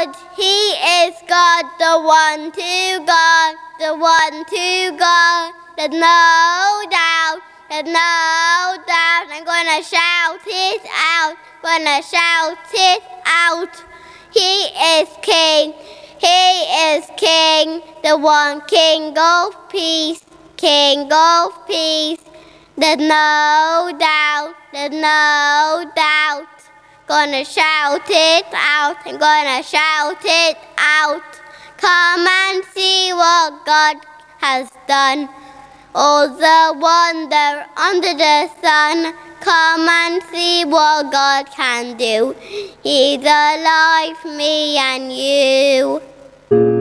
God, He is God, the one true God, the one true God. There's no doubt, there's no doubt. I'm gonna shout it out, gonna shout it out. He is King, He is King, the one King of peace, King of peace. There's no doubt, there's no doubt. Gonna shout it out, I'm gonna shout it out. Come and see what God has done, all the wonder under the sun. Come and see what God can do. He's alive, me and you.